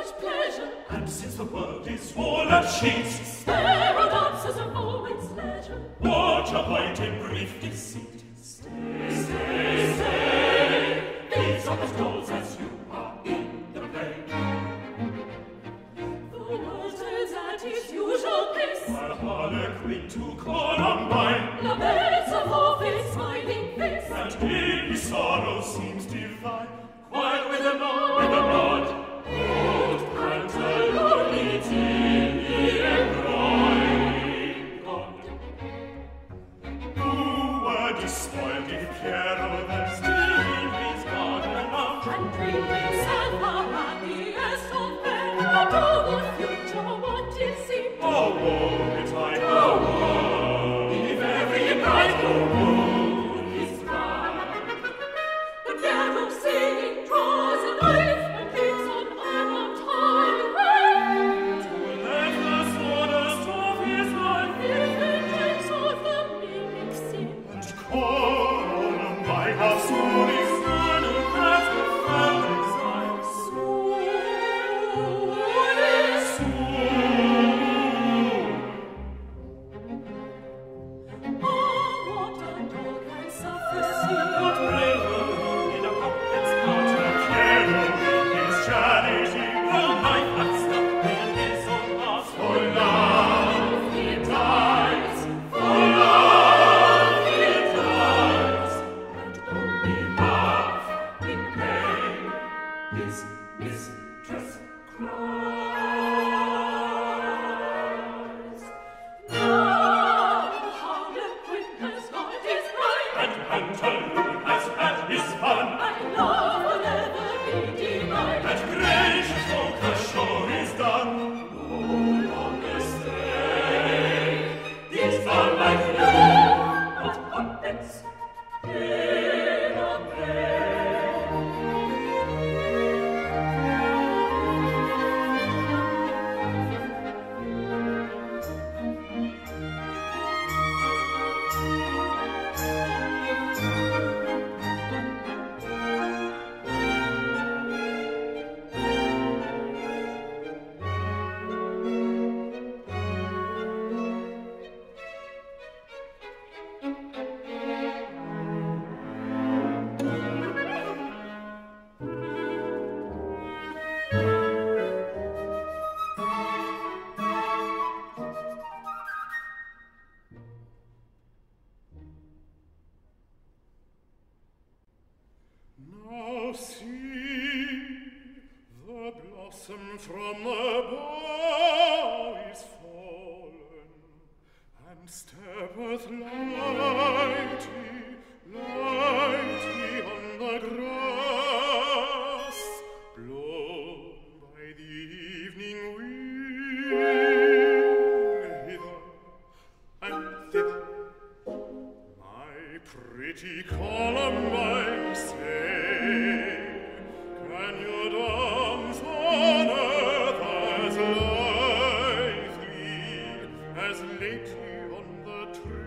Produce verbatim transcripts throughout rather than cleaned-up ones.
much pleasure. And since the world is full of sheets, spare our dances a moment's leisure. Watch a point in brief deceit. Stay, stay, stay. These are the dolls as you are in the play. The world turns at its usual pace, While Harlequin to Columbine laments of Orpheus' smiling face, and in his sorrow seems divine. Quiet with a nod, with a nod. Old Pantaloniti embroidering God, who were despoiled in care of them, still in his garden of and dreamed himself the happiest of men. But all the future, what is he? Oh, woe betide, oh, woe, if every bright moon is bright. The carol singing draws a knife and keeps on untimely rain. To let the sawdust of his life If vengeance of the mimic sin, and Columbine, how soon is soon and fast the fell exile. soon is oh, what a dog can suffer see. What braver in a puppet's heart, a carol in his charity, a knife and stuck in his own heart. For love he dies, for love he dies, and only love in pain his mistress cries. Now Harlequin has got his bride, And Pantaloon has had his fun, and love will never be denied. and gracious folk the show is done. No longer stay, these are like love, but puppets in a play. Now see, the blossom from the bough is fallen, and steppeth lightly, lightly on the grass, blown by the evening wind hither and thither. My pretty Columbine, say, can you dance on earth as lithely as lately on the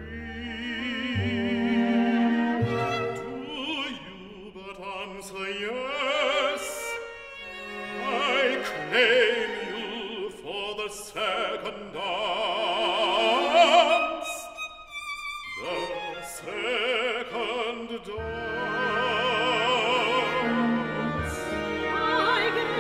tree? Do you but answer yes, I claim you for the second dance. The second dance. I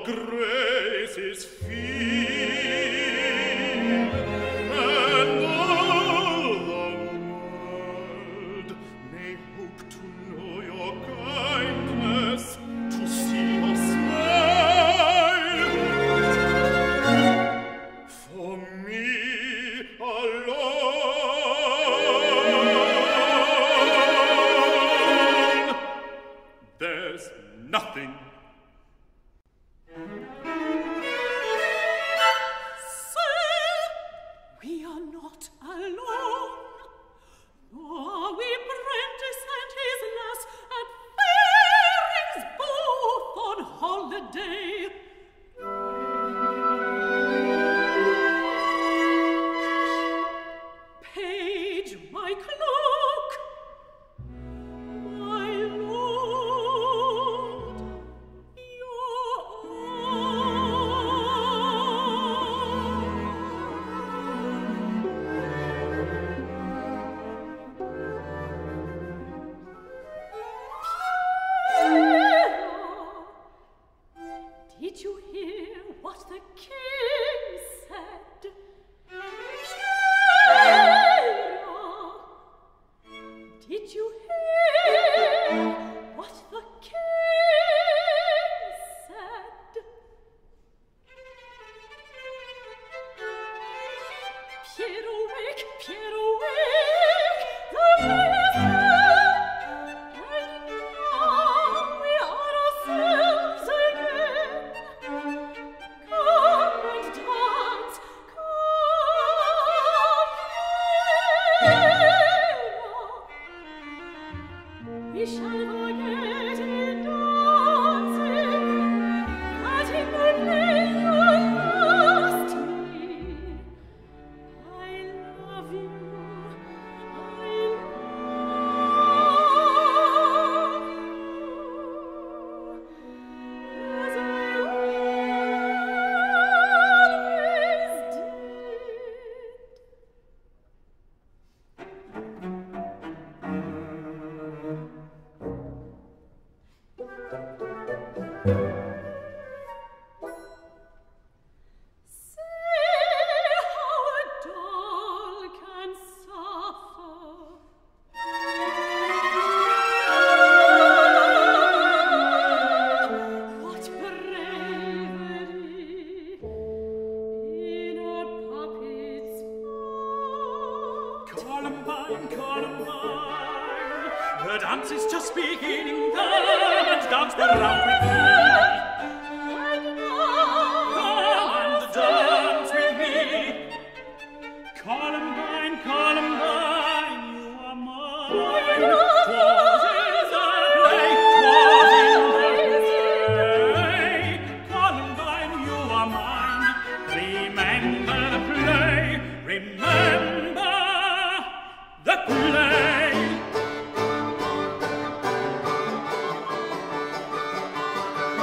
grace is filled, and all the world may hope to know your kindness, to see your smile. For me alone, there's nothing. Columbine, Columbine, the dance is just beginning. Come and dance the round with me. Come and dance with me. Columbine, Columbine, you are mine. 'Twas in the play, 'twas in the play. Columbine, you are mine. Remember the play, remember the play.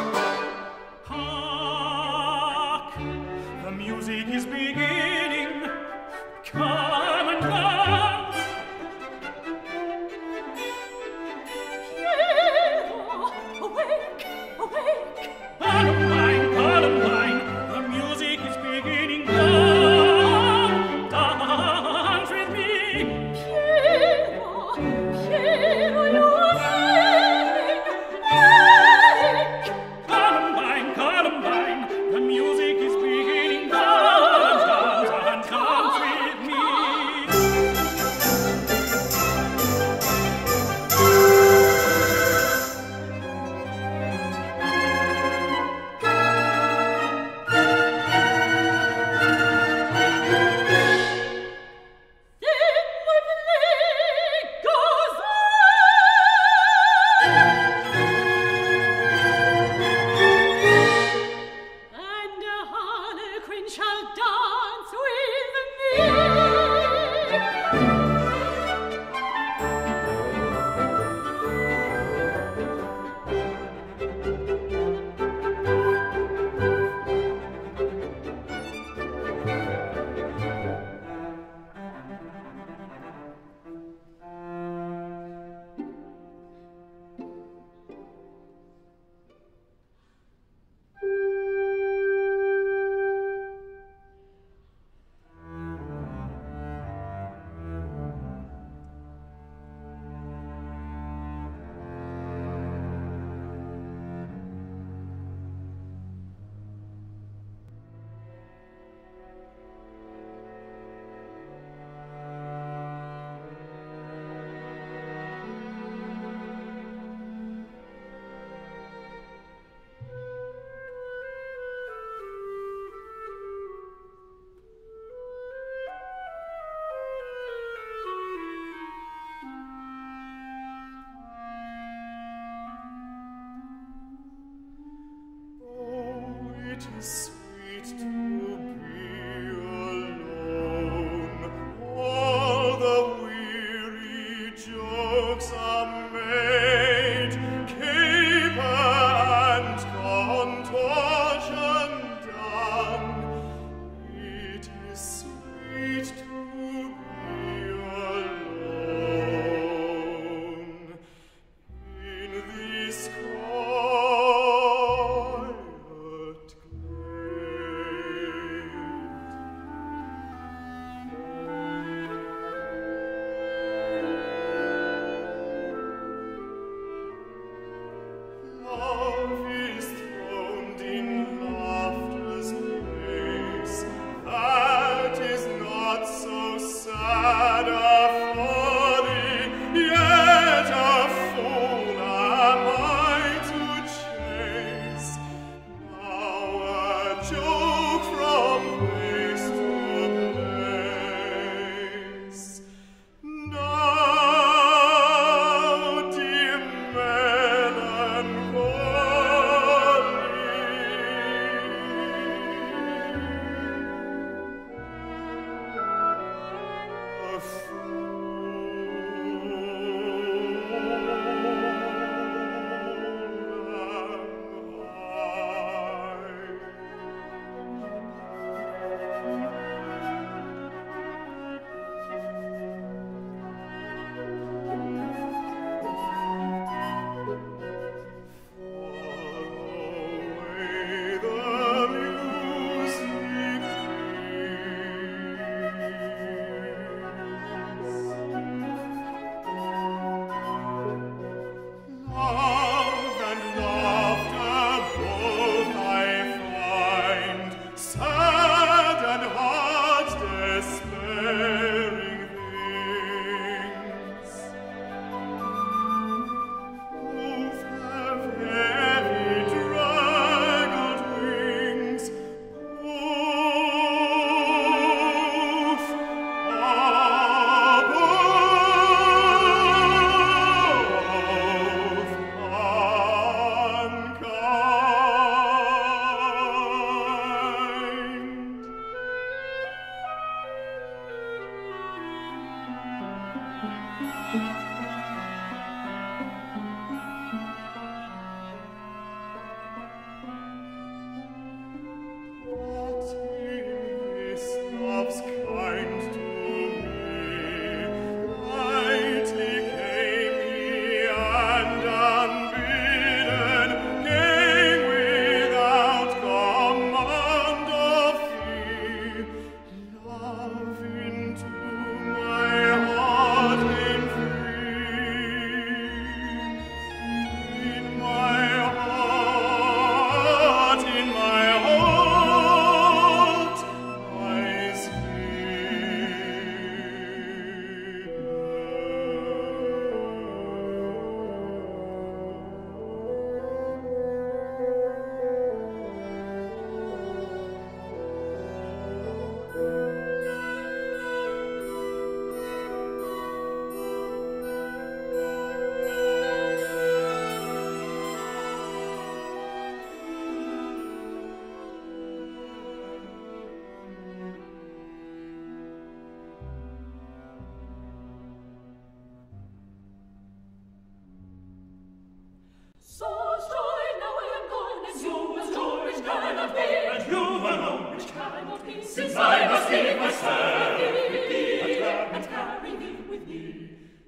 Since I must leave myself with thee, and carry thee with me.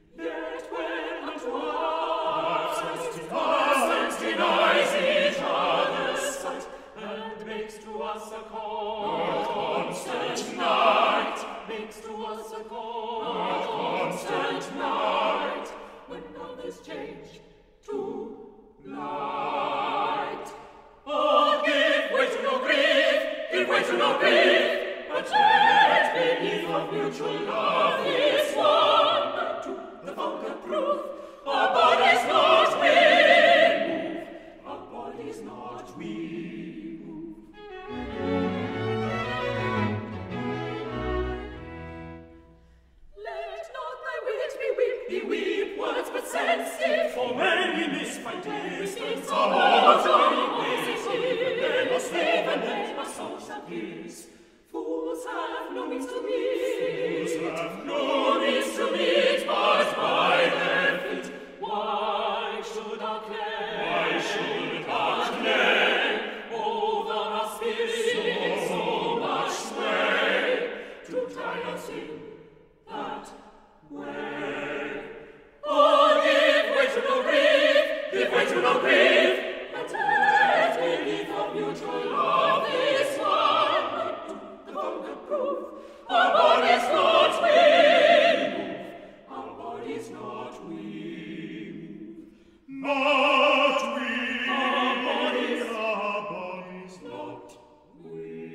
Yet when unto our sense denies each other's sight, and makes to us a constant night, makes to us a constant night, when others change to light. Oh, give way to no grief, give way to no grief, but let me no means to meet. Fools have no means to meet, but by their feet. Why should our clay? Why should our clay over our spirit so much sway to try us in that way? Oh, give way to no grief, give way to no grief, and let believe of mutual love this one. The vulgar proof, our bodies not we move, our bodies not we move. Not we, our bodies, our bodies not we.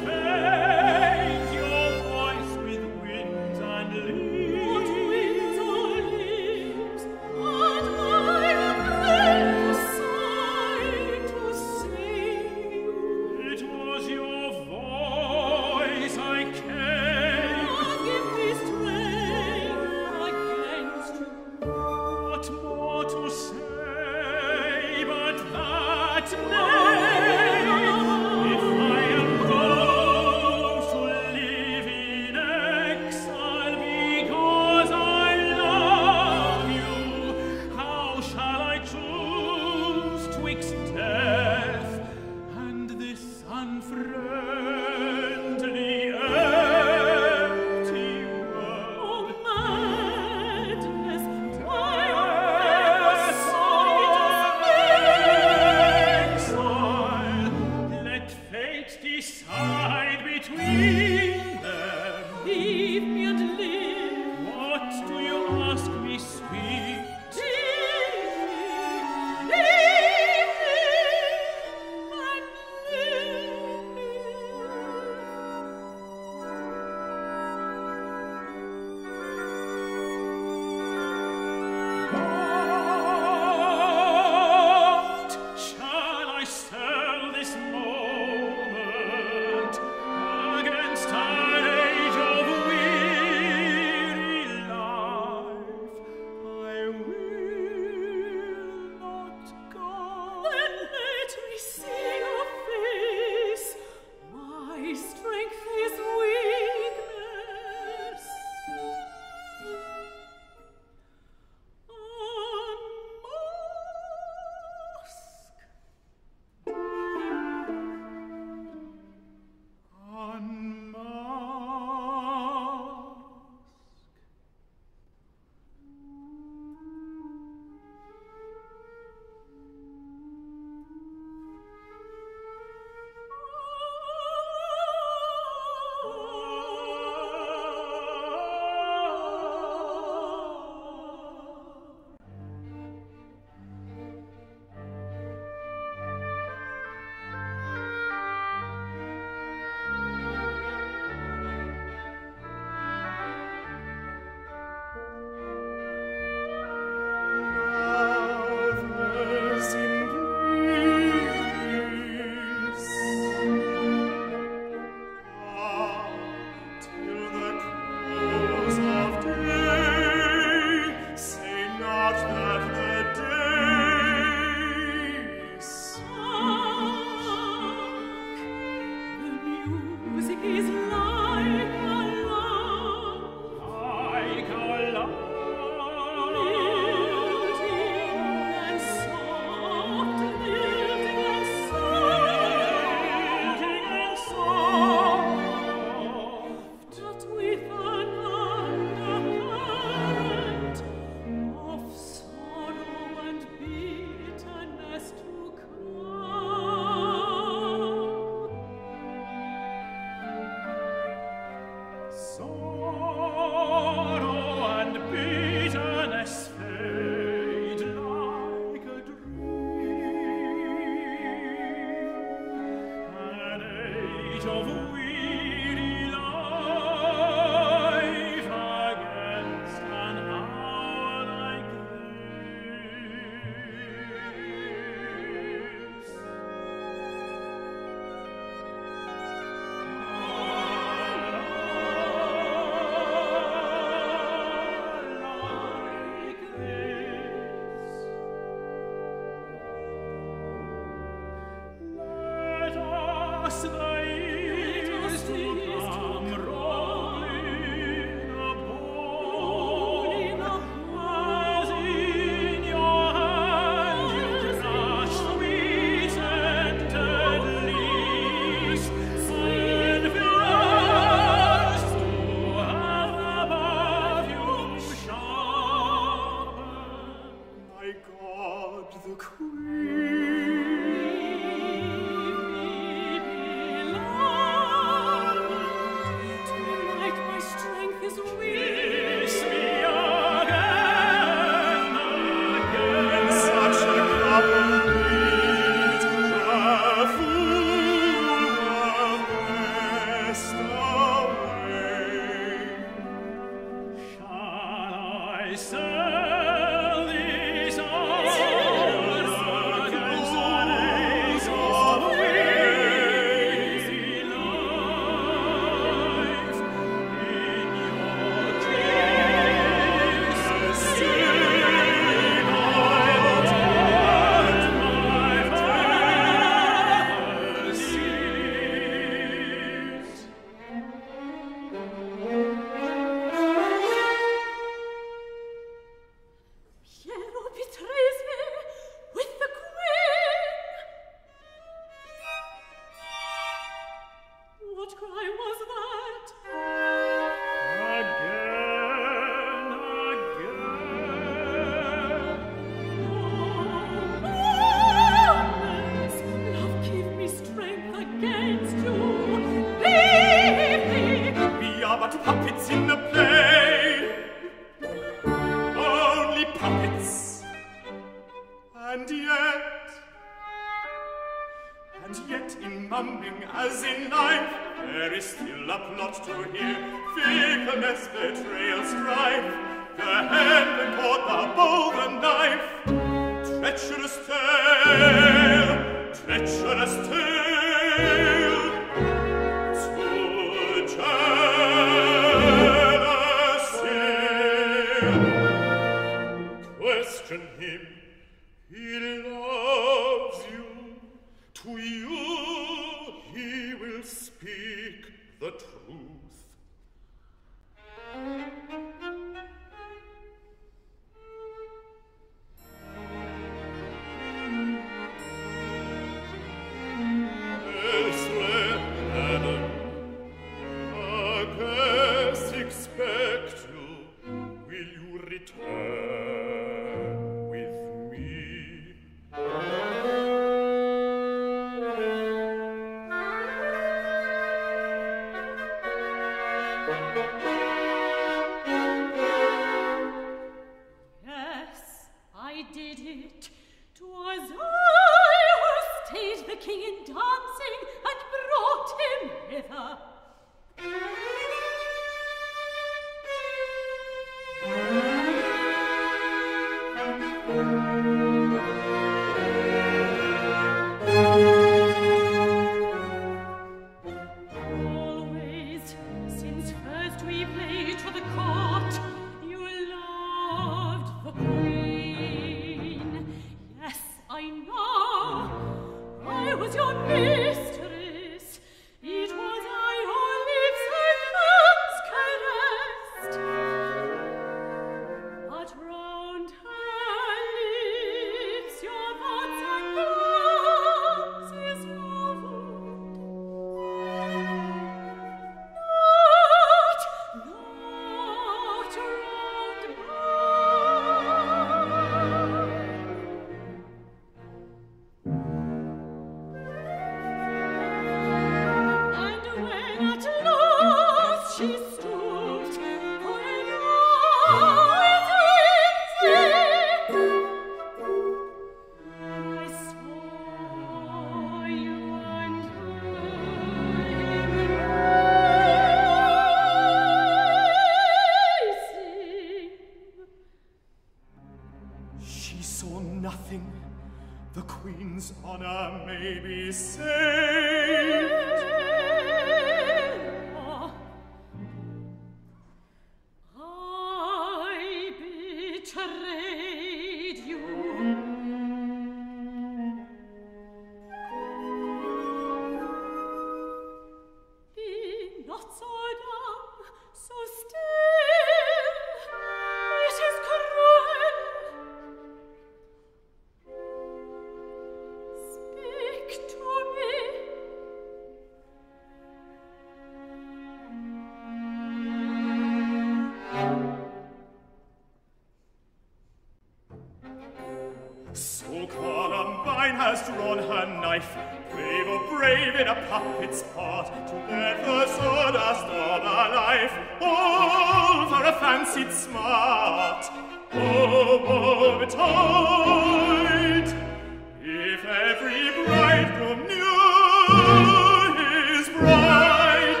So Columbine has drawn her knife, brave or brave in a puppet's part, to let the sawdust of her life all for a fancied smart. Oh, woe betide, if every bridegroom knew his bride.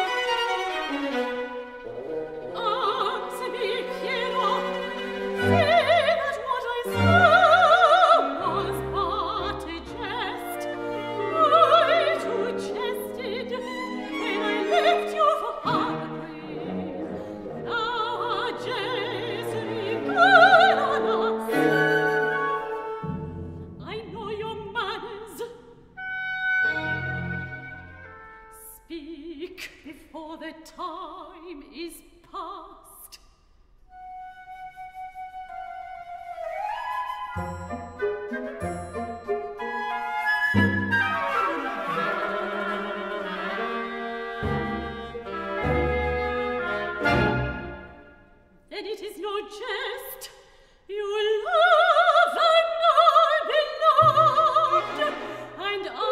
Answer me, Piero, say that what I saw was but a jest. I too jested when I left you for Harlequin. Now our jest regard on us. I know your manners. Speak before the time is past. Then it is no jest. You love and are beloved, and I.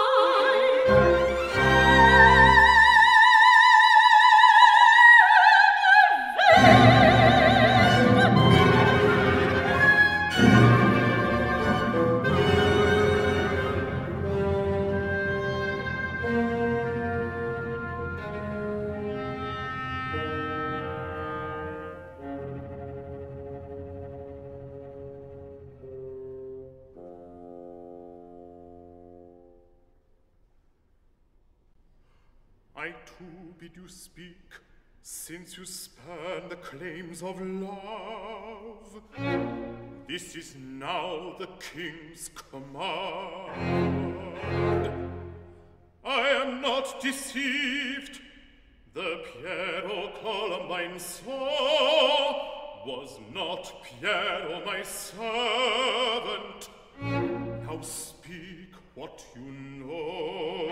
I too bid you speak, since you spurn the claims of love. This is now the king's command. I am not deceived. The Piero Columbine saw was not Piero my servant. Now speak what you know.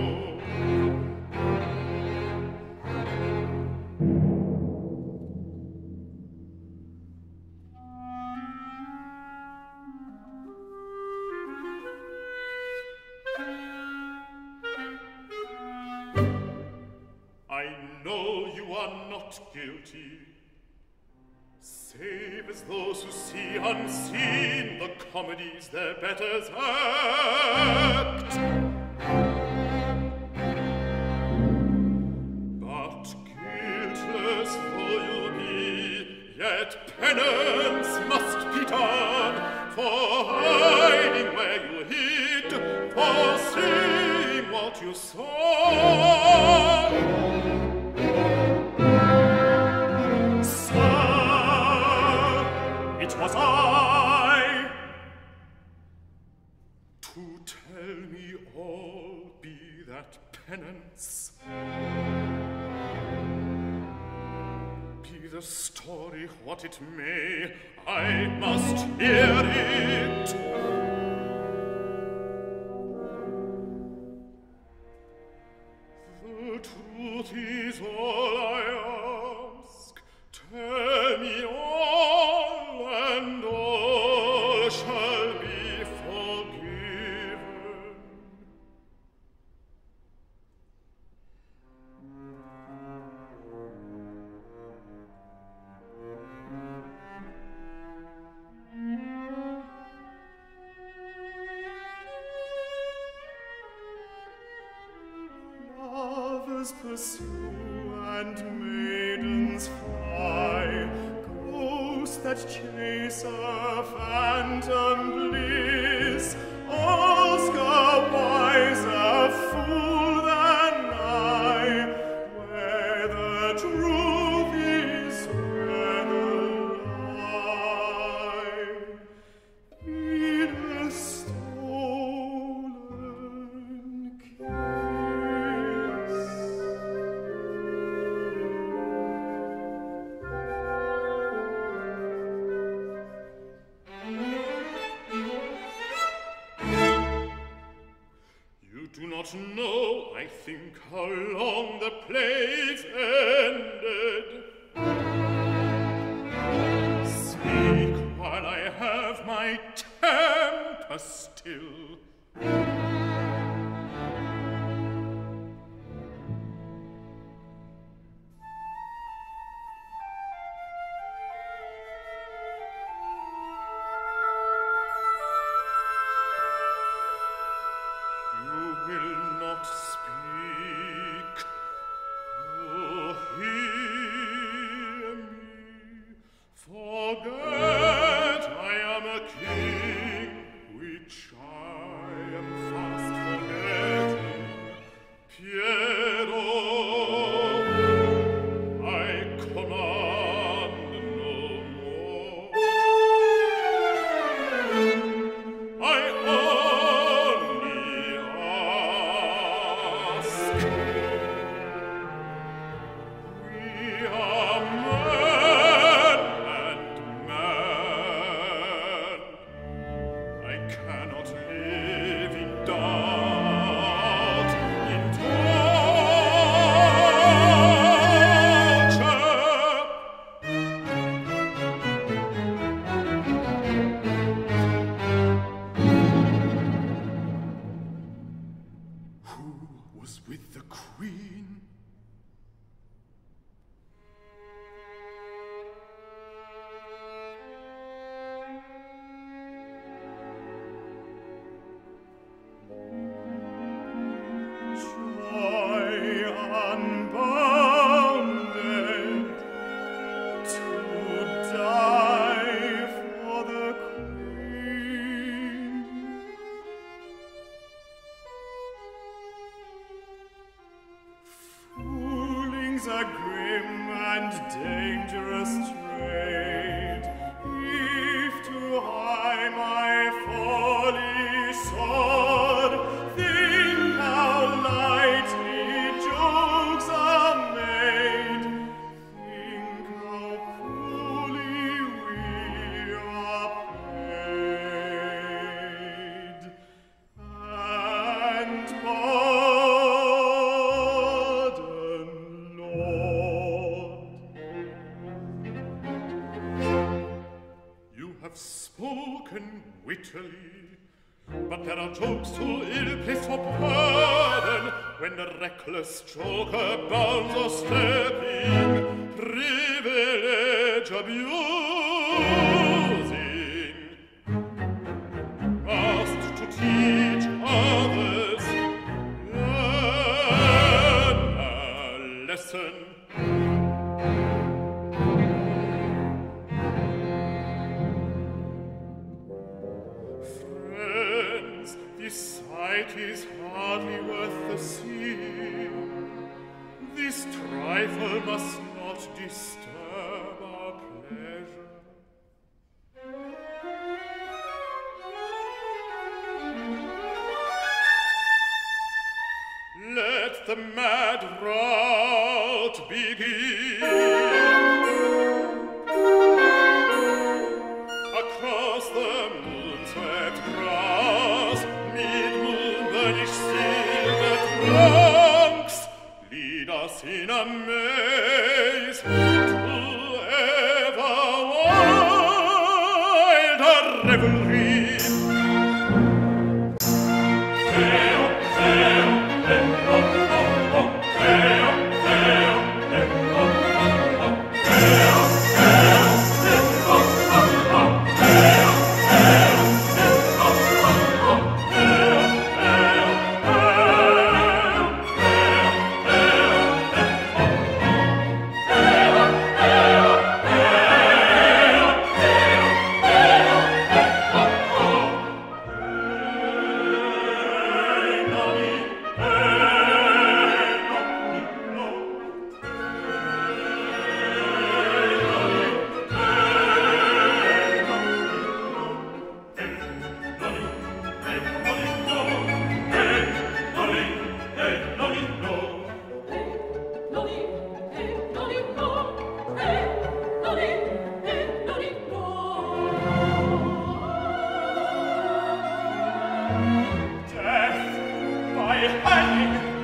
I know you are not guilty, save as those who see unseen the comedies their betters act. But guiltless though you be, yet penance must be done for hiding where you hid, for seeing what you saw. Was I to tell me all be that penance? Be the story what it may, I must hear it. The truth is all I ask. Tell me all, and all shall be forgiven. Lovers pursue and maidens fly, ghosts that chase a phantom bliss. Oscar wiser fool than I, where the truth is, where the lie. In a stolen kiss. You do not know, I think, how long the play's ended. Speak while I have my tale. her still. But there are jokes too ill-placed for pardon when the reckless joker bounds or stepping, privilege abusing, asked to teach others, learn a lesson. This sight is hardly worth the seeing. This trifle must not disturb our pleasure. Let the mad rout begin. Across the moon-swept grass, silver trunks lead us in a maze to ever wilder revelry. Hey-oh, hey-oh, hey-oh, oh, oh, hey-oh, hey-oh, hey-oh, oh, oh, hey-oh, hey-oh, hey-oh, oh, oh, hey-oh, hey-oh. Hanging